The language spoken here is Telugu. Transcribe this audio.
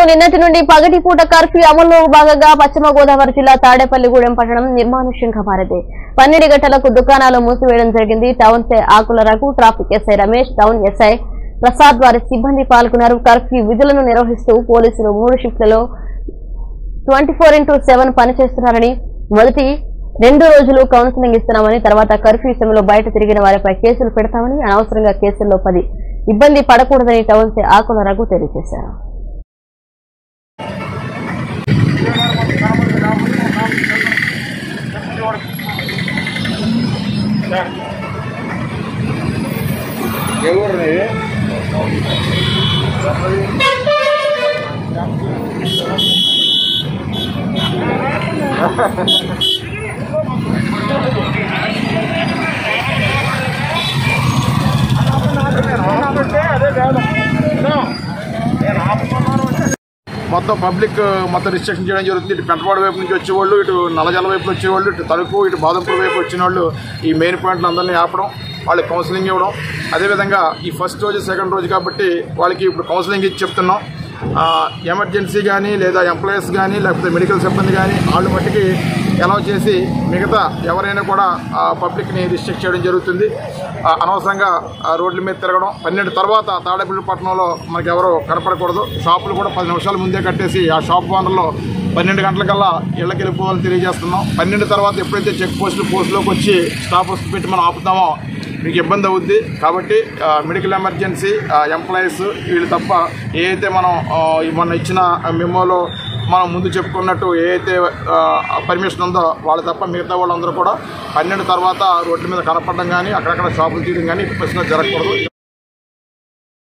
నిన్నటి నుండి పగటిపూట కర్ఫ్యూ అమల్లో భాగంగా పశ్చిమ గోదావరి జిల్లా తాడేపల్లిగూడెం పట్టణం నిర్మానుష్యంగా మారింది. 12 గంటలకు దుకాణాలు మూసివేయడం జరిగింది. Town CI Akula Raghu, traffic SI Ramesh, town SI Prasad వారి సిబ్బంది పాల్గొన్నారు. కర్ఫ్యూ విధులను నిర్వహిస్తూ పోలీసులు 3 షిఫ్ట్లలో 24/7 పనిచేస్తున్నారని, మొదటి 2 రోజులు కౌన్సిలింగ్ ఇస్తున్నామని, తర్వాత కర్ఫ్యూ సమయంలో బయట తిరిగిన వారిపై కేసులు పెడతామని, అనవసరంగా కేసుల్లో ఇబ్బంది పడకూడదని టౌన్ సై ఆకుల రఘు తెలియజేశారు. మొత్తం పబ్లిక్ మొత్తం రిస్ట్రిక్షన్ చేయడం జరుగుతుంది. ఇటు పెంటపాడు వైపు నుంచి వచ్చేవాళ్ళు, ఇటు నల్లజల వైపు వచ్చేవాళ్ళు, ఇటు తలుపు, ఇటు బాదంపూర్ వైపు వచ్చిన వాళ్ళు ఈ మెయిన్ పాయింట్లు అందరినీ ఆపడం, వాళ్ళకి కౌన్సిలింగ్ ఇవ్వడం. అదేవిధంగా ఈ ఫస్ట్ రోజు సెకండ్ రోజు కాబట్టి వాళ్ళకి ఇప్పుడు కౌన్సిలింగ్ ఇచ్చి చెప్తున్నాం. ఎమర్జెన్సీ కానీ లేదా ఎంప్లాయీస్ కానీ లేకపోతే మెడికల్ సిబ్బంది కానీ వాళ్ళు మట్టికి అలౌ చేసి మిగతా ఎవరైనా కూడా పబ్లిక్ని రిస్ట్రిక్ట్ చేయడం జరుగుతుంది. అనవసరంగా రోడ్ల మీద తిరగడం, 12 తర్వాత తాడేపల్లి పట్టణంలో మనకు ఎవరో కనపడకూడదు. షాపులు కూడా 10 నిమిషాల ముందే కట్టేసి ఆ షాప్ ఓనర్లో 12 గంటలకల్లా ఇళ్ళకి వెళ్ళిపోవాలని తెలియజేస్తున్నాం. 12 తర్వాత ఎప్పుడైతే చెక్ పోస్టులోకి వచ్చి స్టాప్ పెట్టి మనం ఆపుతామో మీకు ఇబ్బంది అవుద్ది. కాబట్టి మెడికల్ ఎమర్జెన్సీ, ఎంప్లాయీస్ వీళ్ళు తప్ప ఏదైతే మనం మొన్న ఇచ్చిన మెమోలో మనం ముందు చెప్పుకున్నట్టు ఏదైతే పర్మిషన్ ఉందో వాళ్ళు తప్ప మిగతా వాళ్ళందరూ కూడా 12 తర్వాత రోడ్ల మీద కనపడడం కానీ అక్కడక్కడ షాపులు తీయడం కానీ ప్రశ్న జరగకూడదు.